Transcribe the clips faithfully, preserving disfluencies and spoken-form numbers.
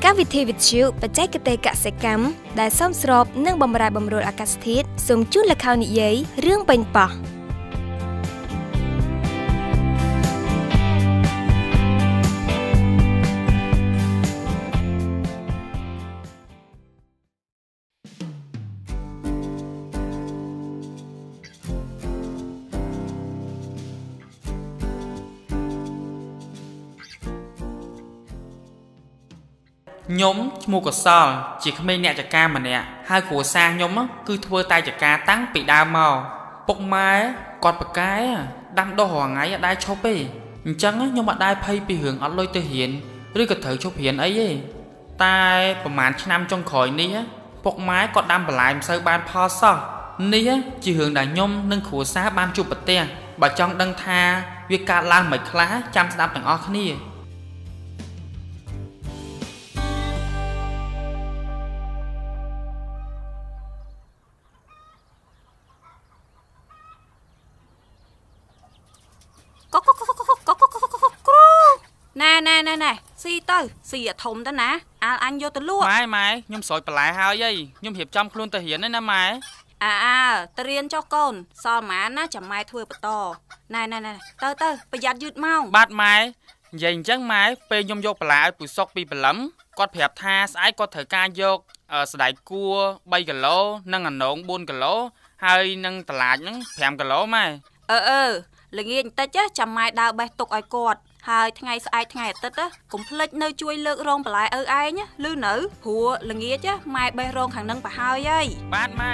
cácวิธีวิทยุปัจจัยเกษตรกสิกรรมได้ซ่อมสรบเนื่องบำรายบำรุงอากาศធាតុส่งจุดและข่าวนิយាយរឿងពេញប៉ោះខ្ញុំឈ្មោះកសលជាក្មេងអ្នកចការម្នាក់ហើយគ្រួសារខ្ញុំគឺធ្វើតែចការតាំងពីដើមមកពុកម៉ែគាត់ប្រកែដាំដុះរាល់ថ្ងៃអត់ដែរឈប់ទេអញ្ចឹងខ្ញុំអត់ដែរភ័យពីរឿងអត់លុយទៅរៀនឬក៏ត្រូវឈប់រៀនអីទេតែប្រហែលឆ្នាំចុងក្រោយនេះពុកម៉ែគាត់ដាំបន្លែមិនសូវបានផលសោះនេះជារឿងដែលខ្ញុំនិងគ្រួសារបានជួបប្រទះបើចង់ដឹងថាវាកើតឡើងមិនខ្លះចាំស្ដាប់ទាំងអស់គ្នាណែណែណែណែស៊ីទៅស៊ីអាធំទៅណាអាលអញយកទៅលក់ម៉ែម៉ែខ្ញុំស្រោចបន្លែហើយអីខ្ញុំរៀបចំខ្លួនទៅរៀនណាម៉ែអើអើទៅរៀនចុះកូនសល់ម៉ានណាចាំម៉ែធ្វើបន្តណែណែណែទៅទៅប្រយ័ត្នយឺតម៉ោងបាទម៉ែនិយាយអញ្ចឹងម៉ែពេលខ្ញុំយកបន្លែឲ្យពូសុកពីព្រលឹមគាត់ប្រាប់ថាស្អែកគាត់ត្រូវការយកស្ដៅគួរបីគីឡូនិងអាណងបួនគីឡូហើយនឹងតឡាចហ្នឹងប្រាំគីឡូម៉ែអឺអឺល្ងាចបន្តិចចាំម៉ែដើរបេះទុកឲ្យគាត់ហើយថ្ងៃស្អែកថ្ងៃអាទិត្យកុំភ្លេចនៅជួយលើករងបន្លែឪឯងឮនៅព្រោះល្ងាចម៉ែបេះរងខាងនឹងប្រហើយហើយបាទម៉ែ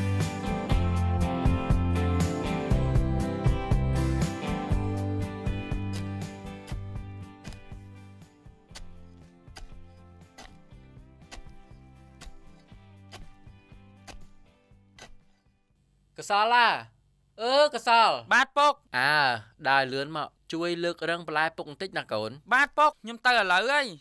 កសលឡាអឺកសលបាទពុកអើដើរលឿនមកជួយលើករឹងបន្លែពុកបន្តិចណាកូនបាទពុកខ្ញុំទៅឥឡូវហើយ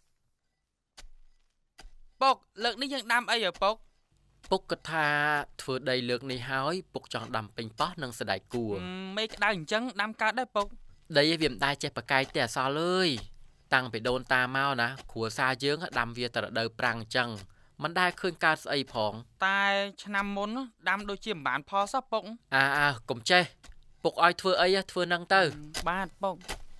ពុកលើកនេះយើងដាំអីហ៎ពុកពុកគិតថាធ្វើដីលើកនេះហើយពុកចង់ដាំពេញប៉ោះនិងស្ដេចគួរមេក្តៅអញ្ចឹងដាំកើតដែរពុកដីវាមិនដែរចេះប្រកែកទេអសលអើយតាំងពីដូនតាមកណាគ្រួសារយើងដាំវាទៅរដូវប្រាំងអញ្ចឹងមិនដែលឃើញកើតស្អីផងតែឆ្នាំមុនដាំដូចជាមិនបានផលសោះពុកអើអើកុំចេះពុកឲ្យធ្វើអីធ្វើនឹងទៅបាទពុក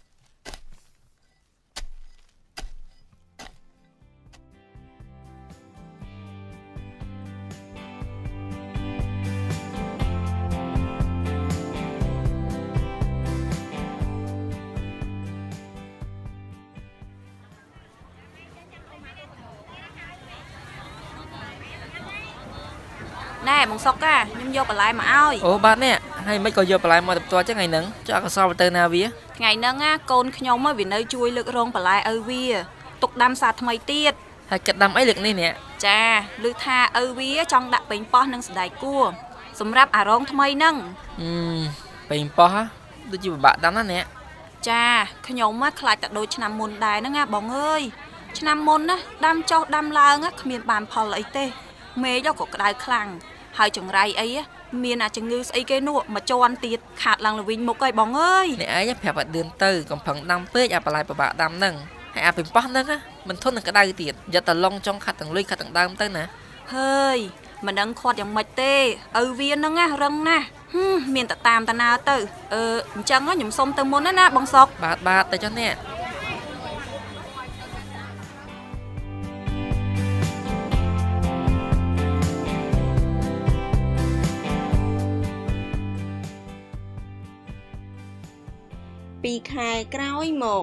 ណែបងសុកខ្ញុំយកបន្លែមកឲ្យអូបាទនេះហើយមិនក៏យកបន្លែមកទៅផ្ទាល់ចឹងថ្ងៃហ្នឹងចុះអកសលទៅណាវាថ្ងៃហ្នឹងកូនខ្ញុំវានៅជួយលើករងបន្លែឪវាទុកដាំសាថ្មីទៀតហើយគិតដាំអីលើកនេះនេះចាឮថាឪវាចង់ដាក់ពេញប៉ោះនិងស្ដេចគួរសម្រាប់អារងថ្មីហ្នឹងអឺពេញប៉ោះដូចជាពិបាកដាំណានេះចាខ្ញុំខ្លាចតែដូចឆ្នាំមុនដែរហ្នឹងណាបងអើយឆ្នាំមុនណាដាំចុះដាំឡើងគ្មានបានផលអីទេមេឃក៏ក្តៅខ្លាំងហើយចង្រៃអីមានអាជំងឺស្អីគេនោះមកជន់ទៀតខាតឡើងលវិញមុខហើយបងអើយនេះឯងប្រាប់ឲ្យឌឿនទៅកំផឹងដាំពេកអាបន្លែពិបាកដាំហ្នឹងហើយអាពេញប៉ោះហ្នឹងមិនធន់នឹងក្តៅទៀតយកតែឡុងចុងខាត់ទាំងលុយខាត់ទាំងដើមទៅណាហើយមិនដឹងខាត់យ៉ាងម៉េចទេឪវាហ្នឹងណារឹងណាស់មានតែតាមតាណាទៅអឺអញ្ចឹងខ្ញុំសុំទៅមុនណាបងសុកបាទបាទទៅចុះនេះពីខែក្រោយមក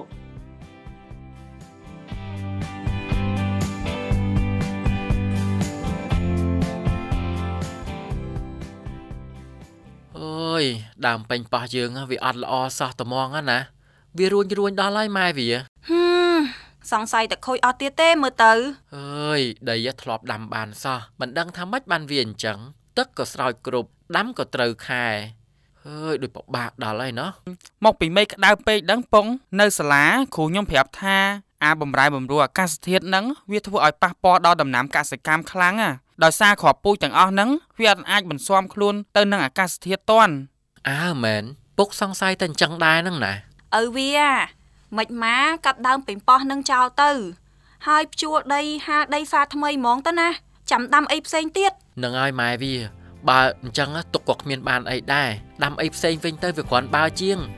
អើយដើមពេញប៉ោះយើងវាអត់ល្អសោះត្មងណាវារួញរួញដល់ហើយម៉ែវាហឹមសង្ស័យតែខូចអស់ទៀតទេមើលទៅអើយដីធ្លាប់ដាំបានសោះមិនដឹងថាម៉េចបានវាអញ្ចឹងទឹកក៏ស្រោចគ្រប់ដាំក៏ត្រូវខែអើយដូចពិបាកដល់ហើយណោះមកពីមេក្តៅពេកដឹងពងនៅសាលាគ្រូខ្ញុំប្រាប់ថាអាបំរែបំរួលអាកាសធាតុហ្នឹងវាធ្វើឲ្យប៉ះពាល់ដល់ដំណាំកសិកម្មខ្លាំងណាដោយសារគ្រាប់ពូជទាំងអស់ហ្នឹងវាអាចបន្ស៊ាំខ្លួនទៅនឹងអាកាសធាតុតាន់អើមែនពុកសង្ស័យតែអញ្ចឹងដែរហ្នឹងណាឪវាមិនម៉ាកាប់ដើមពេញប៉ោះនឹងចោលទៅហើយភ្ជួរដីហាលដីហ្វាថ្មីហ្មងទៅណាចាំដាំអីផ្សេងទៀតនឹងឲ្យម៉ែវាបើអញ្ចឹងទុកក៏គ្មានបានអីដែរដាំអីផ្សេងវិញទៅវាគ្រាន់បើជាង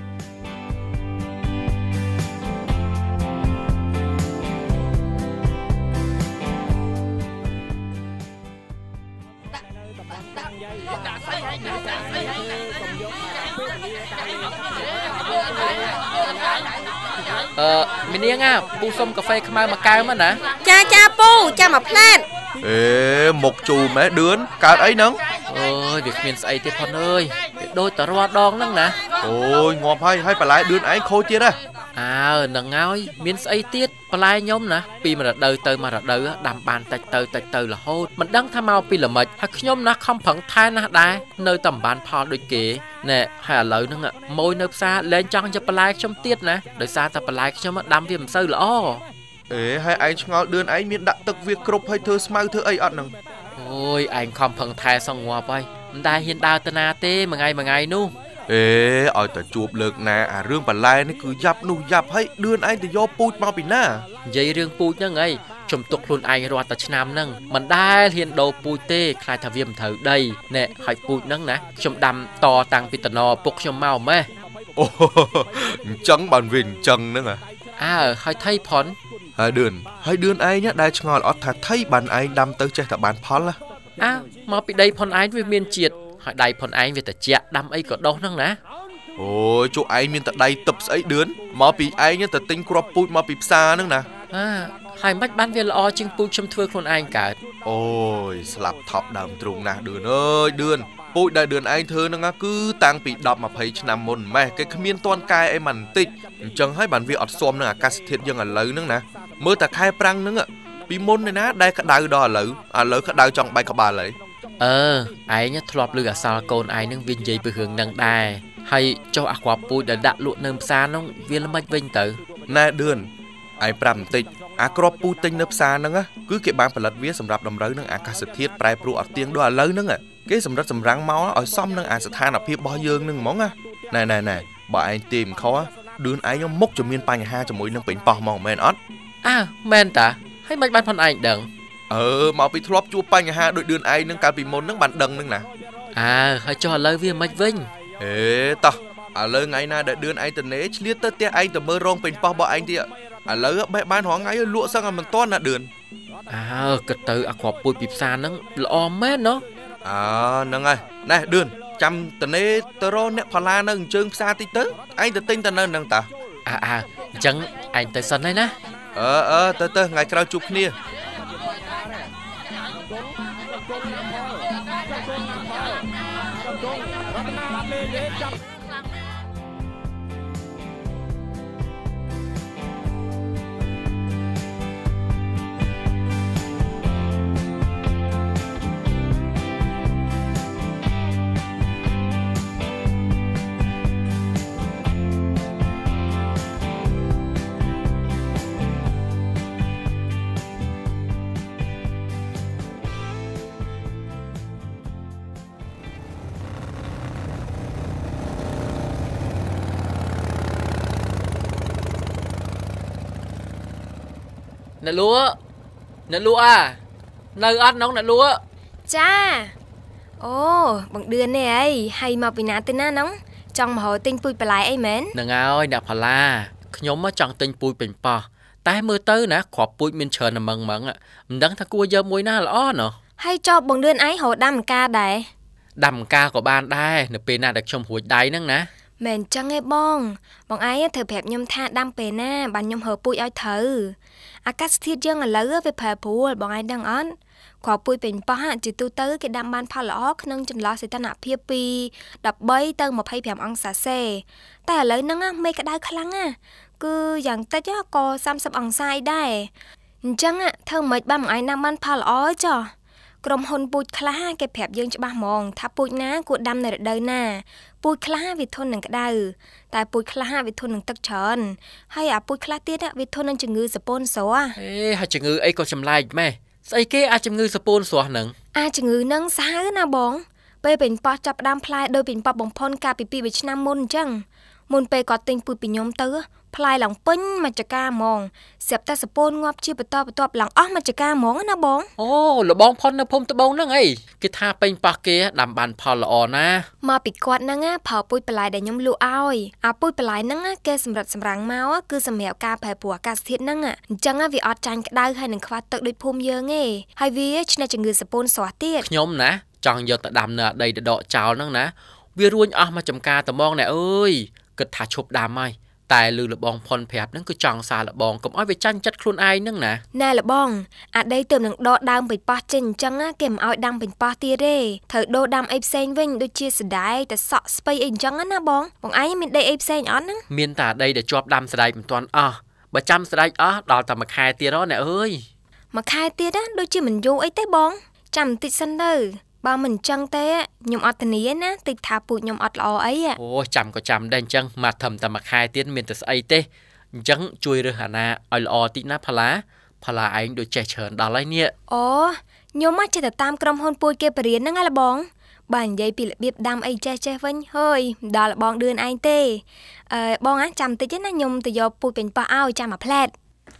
អឺមីនាងពូសុំកាហ្វេខ្មៅមួយកែវមកណាចាចាពូចាំមកផ្លែតអេមុខជូរម៉ែឌឿនកើតអីហ្នឹងអើយវាគ្មានស្អីទេផុនអើយវាដូចតរាល់ដងហ្នឹងណាអូយងាប់ហើយហើយបន្លែឌឿនឯងខូចទៀតហ៎អើនឹងហើយមានស្អីទៀតបន្លែខ្ញុំណាពីមួយរដូវទៅមួយរដូវដាំបានតិចទៅតិចទៅរហូតមិនដឹងថាមកពីល្មិចហើយខ្ញុំណាខំប្រឹងថែណាស់ដែរនៅតែមិនបានផលដូចគេណែហើយឥឡូវហ្នឹងម៉ួយនៅផ្សារលែងចង់យកបន្លែខ្ញុំទៀតណាដោយសារតែបន្លែខ្ញុំដាំវាមិនសូវល្អអេហើយឯងឆ្ងល់ឌឿនឯងមានដាក់ទឹកវាគ្រប់ហើយធ្វើស្មៅធ្វើអីអត់ហ្នឹងអូយឯងខំប្រឹងថែសងងាប់ហើយមិនដែលហ៊ានដើរទៅណាទេមួយថ្ងៃមួយថ្ងៃនោះអេឲ្យតែជួបលើកណាអារឿងបន្លែនេះគឺយ៉ាប់នោះយ៉ាប់ហើយឌឿនឯងទៅយកពូជមកពីណានិយាយរឿងពូជហ្នឹងអីជំទុកខ្លួនឯងរាល់តែឆ្នាំហ្នឹងមិនដែលហ៊ានដូរពូជទេខ្លាចថាវាមិនត្រូវដីណែហើយពូជហ្នឹងណាខ្ញុំដាំតតាំងពីតំណពុកខ្ញុំមកម៉េះអូអញ្ចឹងបានវាអញ្ចឹងហ្នឹងហ៎អើហើយថៃផុនហើយឌឿនហើយឌឿនឯងដែលឆ្ងល់អត់ថាថៃបានឯងដាំទៅចេះតែបានផលណាអើមកពីដីផុនឯងវាមានជាតិហើយដៃផុនឯងវាត្រជាក់ដាំអីក៏ដុះហ្នឹងណាអូយជួឯងមានតែដៃទឹកស្អីឌឿនមកពីឯងទៅទិញគ្រាប់ពូជមកពីផ្សារហ្នឹងណាអើហើយមិនបានវាល្អជាងពូជខ្ញុំធ្វើខ្លួនឯងកើតអូយស្លាប់ថប់ដើមទ្រូងណាស់ឌឿនអើយឌឿនពូជដែលឌឿនឯងធ្វើហ្នឹងគឺតាំងពីដប់ម្ភៃឆ្នាំមុនម៉េះគេគ្មានតន់កែអីមិនបន្តិចអញ្ចឹងហើយបានវាអត់ស៊ាំនឹងអាកាសធាតុយើងឥឡូវហ្នឹងណាមើលតែខែប្រាំងហ្នឹងពីមុនឯណាដែលក្តៅដល់ឥឡូវឥឡូវក្តៅចង់បែកក្បាលហើយអឺឯងធ្លាប់ឮអាសល់កូនឯងនឹងវានិយាយពីរឿងហ្នឹងដែរហើយចុះអាគ្រាប់ពូជដែលដាក់លក់នៅផ្សារហ្នឹងវាល្មិចវិញទៅណែឌឿនឯងប្រាប់បន្តិចអាគ្រាប់ពូជទិញនៅផ្សារហ្នឹងគឺគេបានផលិតវាសម្រាប់តម្រូវនឹងអាកាសធាតុប្រែប្រួលអត់ទៀងដូចឥឡូវហ្នឹងគេសម្រិតសម្រាំងមកឲ្យសមនឹងអាស្ថានភាពរបស់យើងហ្នឹងហ្មងណាណែណែណែបើឯងទេមិនខុសឌឿនឯងមុខជំនាញបញ្ហាជាមួយនឹងពេញប៉ោះហ្មងមែនអត់អើមែនតាហើយមិនបានផុនឯងដឹងអឺមកពីធ្លាប់ជួបបញ្ហាដូចឌឿនឯងនឹងកាលពីមុនហ្នឹងបានដឹងហ្នឹងណាអើហើយចុះឥឡូវវាមិនវិញអេតោះឥឡូវថ្ងៃណាដែលឌឿនឯងទៅនេឆ្លៀតទៅផ្ទះឯងទៅមើលរោងពេញប៉ោះរបស់ឯងទៀតឥឡូវបេះបានរងថ្ងៃលក់សឹងឲ្យមិនទាន់ណាឌឿនអើគិតទៅអាគ្រាប់ពូជពីផ្សារហ្នឹងល្អមែនណោះអើហ្នឹងហើយណែឌឿនចាំតនេទៅរកអ្នកផល្លានៅអញ្ជើញផ្សារតិចទៅឯងទៅទិញទៅនៅហ្នឹងតាអើអើអញ្ចឹងឯងទៅសិនហើយណាអឺអឺទៅទៅថ្ងៃក្រោយជួបគ្នាអ្នកលក់អ្នកលក់អានៅអត់នងអ្នកលក់ចាអូបងឌឿននេះអីហើយមកពីណាទៅណានងចង់មកហៅទិញពូជបន្លែអីមែនហ្នឹងហើយអ្នកផល្លាខ្ញុំមកចង់ទិញពូជពេញប៉ោះតែមើលទៅណាគ្រាប់ពូជមានច្រើនហ្មងហ្មងមិនដឹងថាគួរយកមួយណាល្អណោះហើយចុះបងឌឿនឯងរកដាំម្ការដែរដាំម្ការក៏បានដែរនៅពេលណាដែលខ្ញុំរួចដៃហ្នឹងណាមែនចឹងឯងបងបងឯងត្រូវប្រាប់ខ្ញុំថាដាំពេលណាបានខ្ញុំរើពូជឲ្យត្រូវអាកាសធាតុយើងឥឡូវវាប្រែប្រួលបងឯងដឹងអត់គ្រាប់ពូជពេញប៉ោះជាទូទៅគេដាំបានផលល្អក្នុងចន្លោះសីតុណ្ហភាពពីដប់បីទៅម្ភៃប្រាំអង្សាសេតែឥឡូវហ្នឹងមេក្តៅខ្លាំងណាគឺយ៉ាងតិចក៏សាមសិបអង្សាដែរអញ្ចឹងធ្វើមិនបានបងឯងដាំបានផលល្អចុះក្រុមហ៊ុនពូជខ្លះគេប្រាប់យើងច្បាស់ហ្មងថាពូជណាគួរដាំនៅរដូវណាពូជខ្លះវាធន់នឹងក្តៅតែពូជខ្លះវាធន់នឹងទឹកច្រើនហើយអាពូជខ្លះទៀតវាធន់នឹងជំងឺសពូនស្រស់អេហើយជំងឺអីក៏ចម្លែកម៉េះស្អីគេអាជំងឺសពូនស្រស់ហ្នឹងអាជំងឺហ្នឹងសាហាវណាបងពេលពេញប៉ោះចាប់ផ្ដើមផ្លែដោយពេញប៉ោះបំផុនកាលពីពីរឆ្នាំមុនអញ្ចឹងមុនពេលគាត់ទិញពូជពីខ្ញុំទៅពផ្លាយឡើងពេញមកចកាហ្មងស្រាប់តែសពូនងាប់ជាបន្តបន្ទាប់ឡើងអស់មកចកាហ្មងណាបងអូលបងផុននៅភូមិត្បូងហ្នឹងអីគេថាពេញប៉ះគេដាំបានផលល្អណាមកពីគាត់ហ្នឹងប្រើពុយបន្លែដែលខ្ញុំលក់ឲ្យអាពុយបន្លែហ្នឹងគេសម្រាប់សម្រាំងមកគឺសម្រាប់ការប្រែប្រួលអាកាសធាតុហ្នឹងអញ្ចឹងវាអត់ចាញ់ក្តៅហើយនឹងខ្វះទឹកដូចភូមិយើងទេហើយវាឆ្នេះជំងឺសពូនស្រស់ទៀតខ្ញុំណាចង់យកទៅដាំនៅដីដកចោលហ្នឹងណាវារួញអស់មកចំការត្មងណែអើយគិតថាឈប់ដាំហើយតែលឺលបងផុនប្រាប់ហ្នឹងគឺចង់សារលបងកុំឲ្យវាចាញ់ចិត្តខ្លួនឯងហ្នឹងណាណែលបងអាដីទៅនឹងដកដើមបិប៉ោះចេញអញ្ចឹងគេមិនឲ្យដាំបិប៉ោះទៀតទេត្រូវដូរដាំអីផ្សេងវិញដូចជាសណ្ដែកតែសក់ស្ពៃអីអញ្ចឹងណាបងបងឯងមានដីអីផ្សេងអត់ហ្នឹងមានតែដីដែលជាប់ដាំសណ្ដែកមិនទាន់អស់បើចាំសណ្ដែកអស់ដល់តែមួយខែទៀតហ៎ណែអើយមួយខែទៀតណាដូចជាមិនយូរអីទេបងចាំបន្តិចសិនទៅបើមិនអញ្ចឹងទេខ្ញុំអត់ធានាណាតិចថាពូជខ្ញុំអត់ល្អអីអូចាំក៏ចាំដែរអញ្ចឹងមកត្រឹមតែមួយខែទៀតមានតែស្អីទេអញ្ចឹងជួយរើសអាណាឲ្យល្អតិចណាផាឡាផាឡាឯងដូចចេះច្រើនដល់ហើយនេះអូខ្ញុំមកចេះតែតាមក្រុមហ៊ុនពូជគេបរៀនហ្នឹងហ៎បងបើនិយាយពីរបៀបដាំអីចេះចេះវិញហើយមិនដល់បងឌឿនឯងទេអឺបងណាចាំតិចណាខ្ញុំទៅយកពូជពេញប៉ោះឲ្យចាំមួយផ្លែត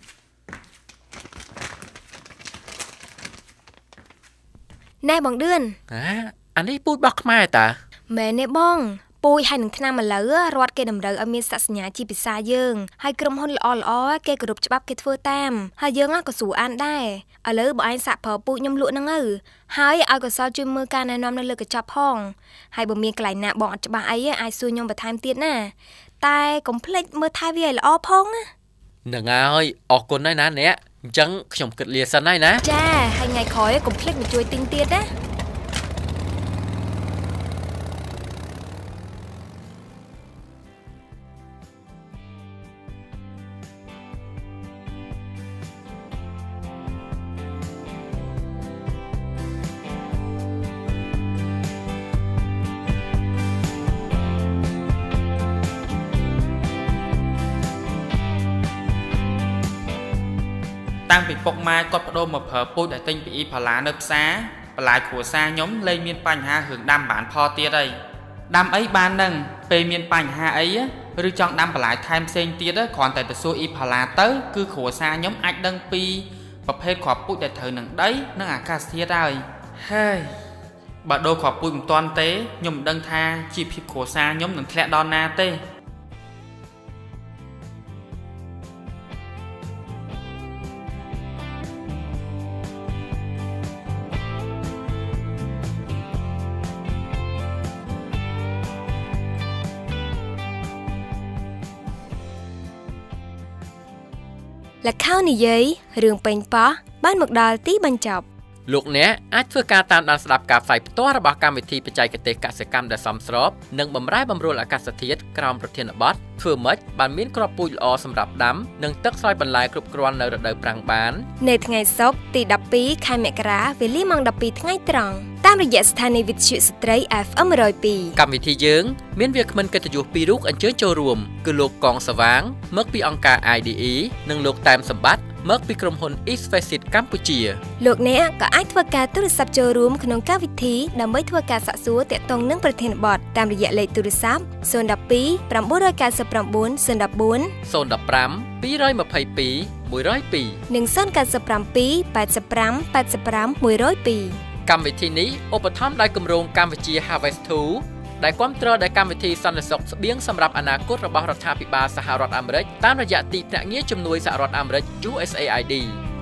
ណែបងឌឿនអាអានេះពូជរបស់ខ្មែរតាមែនទេបងពូជហើយនឹងថ្នាំឥឡូវរត់គេតម្រូវឲ្យមានសក្ខសញ្ញាជាភាសាយើងហើយក្រុមហ៊ុនល្អល្អគេគោរពច្បាប់គេធ្វើតាមហើយយើងក៏ស្រួលអានដែរឥឡូវបងឯងសាក់ប្រើពូជខ្ញុំលក់ហ្នឹងទៅហើយឲ្យកសលជួយមើលការណែនាំនៅលើកញ្ចប់ផងហើយបើមានកន្លែងណាបងអត់ច្បាស់អីអាចសួរខ្ញុំបន្ថែមទៀតណាតែកុំភ្លេចមើលថែវាឲ្យល្អផងណាហ្នឹងហើយអរគុណហើយណាអ្នកអញ្ចឹងខ្ញុំគិតលាសិនហើយណាចាហើយថ្ងៃក្រោយកុំភ្លេចមកជួយទិញទៀតណាតាំងពីពុកម៉ែគាត់បដូរមកប្រើពូជដែលទិញពីអ៊ីផាឡានៅផ្សារបន្លែគ្រួសារខ្ញុំលែងមានបញ្ហារឿងដាំបានផលទៀតហើយដាំអីបាននឹងពេលមានបញ្ហាអីឬចង់ដាំបន្លែថែមផ្សេងទៀតគ្រាន់តែទៅសួរអ៊ីផាឡាទៅគឺគ្រួសារខ្ញុំអាចដឹងពីប្រភេទគ្រាប់ពូជដែលត្រូវនឹងដីនិងអាកាសធាតុហើយហើយបើដូរគ្រាប់ពូជមិនទាន់ទេខ្ញុំមិនដឹងថាជីវភាពគ្រួសារខ្ញុំនឹងធ្លាក់ដល់ណាទេល្ខោននិយាយរឿងពេញប៉ោះបានមកដល់ទីបញ្ចប់លោកអ្នកអាចធ្វើការតាមដានស្ដាប់ការផ្សាយផ្ទាល់របស់កម្មវិធីបច្ចេកទេសកសិកម្មដែលសមស្របនិងបម្រែបម្រួលអាកាសធាតុក្រោមប្រធានបទធ្វើម៉េចបានមានគ្រាប់ពូជល្អសម្រាប់ដាំនិងទឹកស្រោចបន្លែគ្រប់គ្រាន់នៅរដូវប្រាំងបាននៅថ្ងៃសុក្រទីដប់ពីរខែមករាវេលាម៉ោងដប់ពីរថ្ងៃត្រង់តាមរយៈស្ថានីយ៍វិទ្យុស្ត្រី អេហ្វ អេម one oh two កម្មវិធីយើងមានវាគ្មិនកិត្តិយសពីររូបអញ្ជើញចូលរួមគឺលោកកងសវាងមកពីអង្គការ I D E និងលោកតែមសម្បត្តិមកពីក្រុមហ៊ុន East Facet កម្ពុជាលោកអ្នកក៏អាចធ្វើការទូរស័ព្ទចូលរួមក្នុងកម្មវិធីដើម្បីធ្វើការសាកសួរទាក់ទងនឹងប្រធានបទតាមរយៈលេខទូរស័ព្ទzero one two nine nine nine nine zero one four zero one five two one two one oh two និងzero nine seven eight eight five eight five one oh two កម្មវិធីនេះឧបត្ថម្ភដោយគម្រោងកម្ពុជា Harvest two ដែលគាំទ្រដោយកម្មវិធីសន្តិសុខស្បៀងសម្រាប់អនាគតរបស់រដ្ឋាភិបាលសហរដ្ឋអាមេរិកតាមរយៈទីភ្នាក់ងារជំនួយសហរដ្ឋអាមេរិក U S A I D